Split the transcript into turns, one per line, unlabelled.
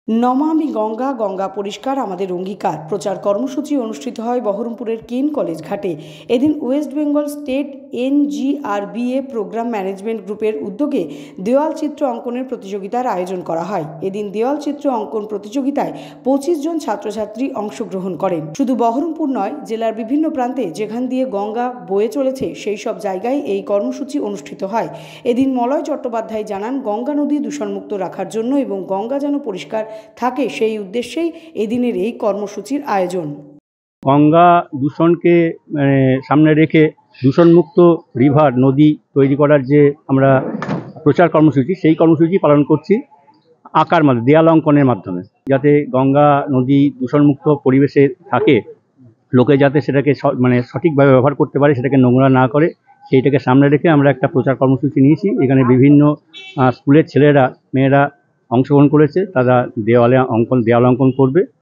নমামি গঙ্গা, গঙ্গা পরিষ্কার আমাদের অঙ্গীকার প্রচার কর্মসূচি অনুষ্ঠিত হয় বহরমপুরের কেন কলেজ ঘাটে। এদিন West Bengal State NGRBA programme management গ্রুপের উদ্যোগে দেওয়াল চিত্র অঙ্কনের প্রতিযোগিতার আয়োজন করা হয়। এদিন দেওয়াল চিত্র অঙ্কন প্রতিযোগিতায় 25 জন ছাত্রছাত্রী অংশগ্রহণ করেন। শুধু বহরমপুর নয়, জেলার বিভিন্ন প্রান্তে যেখান দিয়ে গঙ্গা বয়ে চলেছে সেই সব জায়গায় এই কর্মসূচি অনুষ্ঠিত হয়। এদিন মলয় চট্টোপাধ্যায় জানান, গঙ্গা নদী দূষণমুক্ত রাখার জন্য এবং গঙ্গা যেন পরিষ্কার থাকে সেই উদ্দেশ্যেই এদিনের এই কর্মসূচির আয়োজন।
গঙ্গা দূষণকে সামনে রেখে দূষণমুক্ত রিভার নদী তৈরি করার যে আমরা প্রচার কর্মসূচি, সেই কর্মসূচি পালন করছি আঁকার মাধ্যমে, দেয়াল অঙ্কনের মাধ্যমে, যাতে গঙ্গা নদী দূষণমুক্ত পরিবেশে থাকে, লোকে যাতে সেটাকে সঠিকভাবে ব্যবহার করতে পারে, সেটাকে নোংরা না করে, সেইটাকে সামনে রেখে আমরা একটা প্রচার কর্মসূচি নিয়েছি। এখানে বিভিন্ন স্কুলের ছেলেরা মেয়েরা অংশগ্রহণ করেছে, তারা দেওয়াল অঙ্কন করবে।